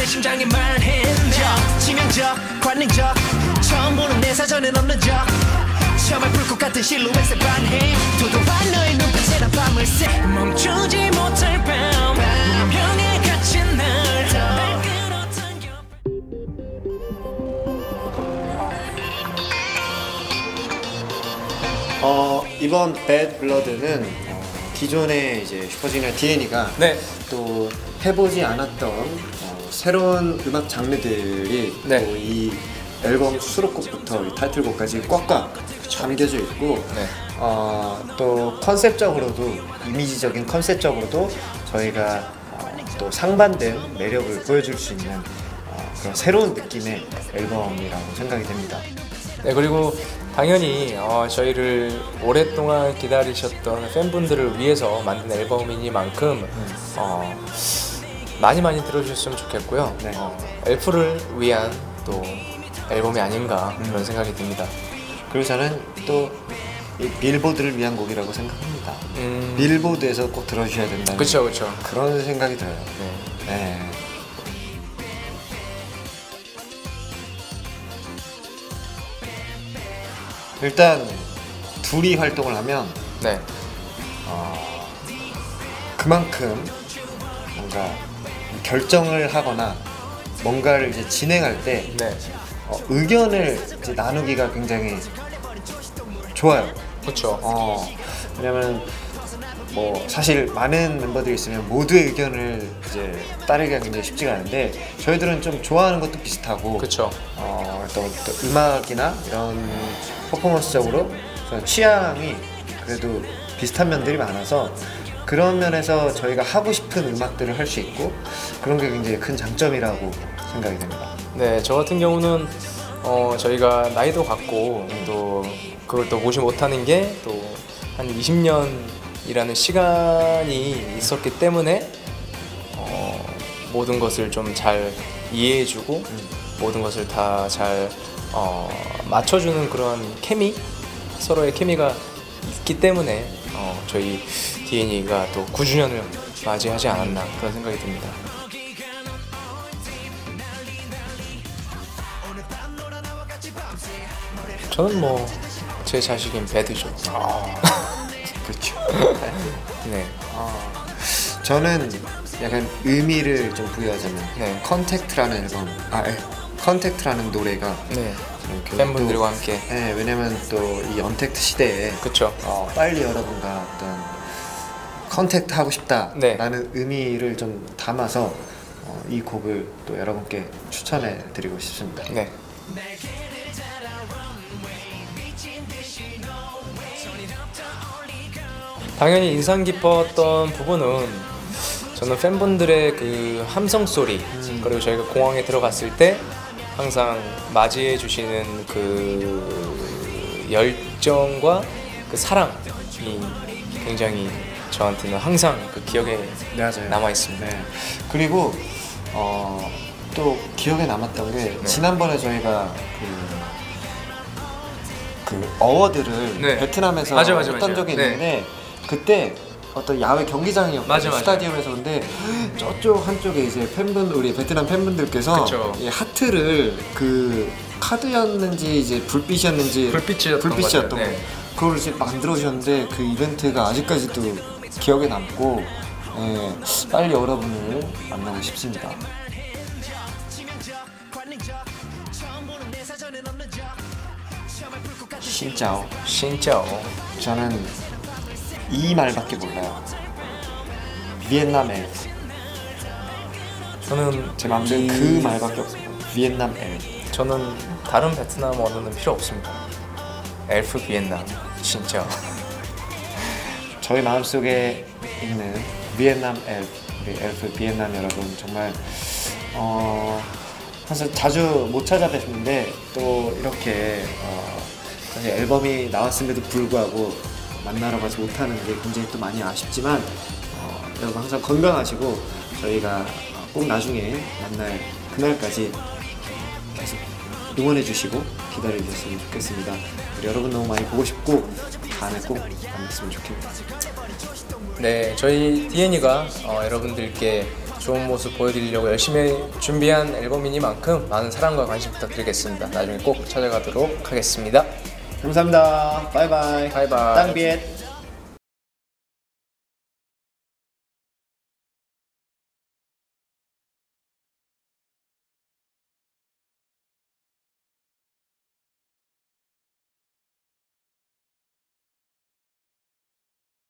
내 심장에 말했네. 치명적 관능적 처음 보는 내 사전엔 없는 적 처음에 불꽃 같은 실루엣에 반해 도도한 너의 눈빛에 난 밤을 새 멈추지 못할 밤 운명에 갇힌 날 끌어당겨. 이번 배드 블러드는 기존의 이제 슈퍼주니어 DNE가 네. 또 해보지 않았던 새로운 음악 장르들이 네. 또 이 앨범 수록곡부터 이 타이틀곡까지 꽉꽉 담겨져 있고 네. 또 컨셉적으로도 이미지적인 컨셉적으로도 저희가 또 상반된 매력을 보여줄 수 있는 그런 새로운 느낌의 앨범이라고 생각이 됩니다. 네, 그리고 당연히 저희를 오랫동안 기다리셨던 팬분들을 위해서 만든 앨범이니만큼 많이 들어주셨으면 좋겠고요. 네. 엘프를 위한 또 앨범이 아닌가 그런 생각이 듭니다. 그리고 저는 또 이 빌보드를 위한 곡이라고 생각합니다. 빌보드에서 꼭 들어주셔야 된다는 그쵸. 그런 생각이 들어요. 네. 네. 일단 둘이 활동을 하면 네. 그만큼 뭔가 결정을 하거나 뭔가를 이제 진행할 때 네. 의견을 이제 나누기가 굉장히 좋아요. 그렇죠. 왜냐면 뭐 사실 많은 멤버들이 있으면 모두의 의견을 이제 따르기가 굉장히 쉽지가 않은데 저희들은 좀 좋아하는 것도 비슷하고 그렇죠. 또 음악이나 이런 퍼포먼스적으로 취향이 그래도 비슷한 면들이 많아서 그런 면에서 저희가 하고 싶은 음악들을 할 수 있고 그런 게 굉장히 큰 장점이라고 생각이 됩니다. 네, 저 같은 경우는 저희가 나이도 같고 또 그걸 또 무시 못하는 게 또 한 20년이라는 시간이 있었기 때문에 모든 것을 좀 잘 이해해주고 모든 것을 다 잘 맞춰주는 그런 서로의 케미가 있기 때문에 저희 DNE가 또 9주년을 맞이하지 않았나 그런 생각이 듭니다. 저는 뭐 제 자식인 배드죠. 그렇죠. 네. 저는 약간 의미를 좀 부여하자면 네. 컨택트라는 앨범, 컨택트라는 노래가 네. 이렇게 팬분들과 함께. 네, 왜냐면 또 이 언택트 시대에 그렇죠. 빨리 여러분과 어떤 컨택트 하고 싶다라는 네. 의미를 좀 담아서 이 곡을 또 여러분께 추천해 드리고 싶습니다. 네. 당연히 인상 깊었던 부분은 저는 팬분들의 그 함성 소리 그리고 저희가 공항에 들어갔을 때 항상 맞이해 주시는 그 열정과 그 사랑이 굉장히 저한테는 항상 그 기억에 남아 있습니다. 네. 그리고 또 기억에 남았던 게 지난번에 저희가 그 어워드를 네. 베트남에서 맞아. 했던 적이 네. 있는데 그때 어떤 야외 경기장이었거든요. 맞아. 스타디움에서. 근데 저쪽 한쪽에 이제 우리 베트남 팬분들께서 이 하트를 그 카드였는지 이제 불빛이었는지 불빛이었던 거 네. 그걸 이제 만들어 주셨는데 그 이벤트가 아직까지도 기억에 남고 빨리 여러분을 만나고 싶습니다. 신짜오. 저는 이 말밖에 몰라요. 비엔남 엘프. 저는 제 마음속에 그 말밖에 없습니다. 비엔남 엘프. 저는 다른 베트남 언어는 필요 없습니다. 엘프 비엔남 진짜. 저희 마음속에 있는 비엔남 엘프, 우리 엘프 비엔남 여러분 정말 항상 자주 못 찾아뵙는데 또 이렇게 사실 앨범이 나왔음에도 불구하고 만나러 가지 못하는 게 굉장히 또 많이 아쉽지만 여러분 항상 건강하시고 저희가 꼭 나중에 만날 그날까지 계속 응원해 주시고 기다려 주셨으면 좋겠습니다. 우리 여러분 너무 많이 보고 싶고 다음에 꼭 만났으면 좋겠습니다. 네, 저희 DNE가 여러분들께 좋은 모습 보여드리려고 열심히 준비한 앨범이니만큼 많은 사랑과 관심 부탁드리겠습니다. 나중에 꼭 찾아가도록 하겠습니다. 감사합니다. 바이바이. 바이바이. 땅비엣.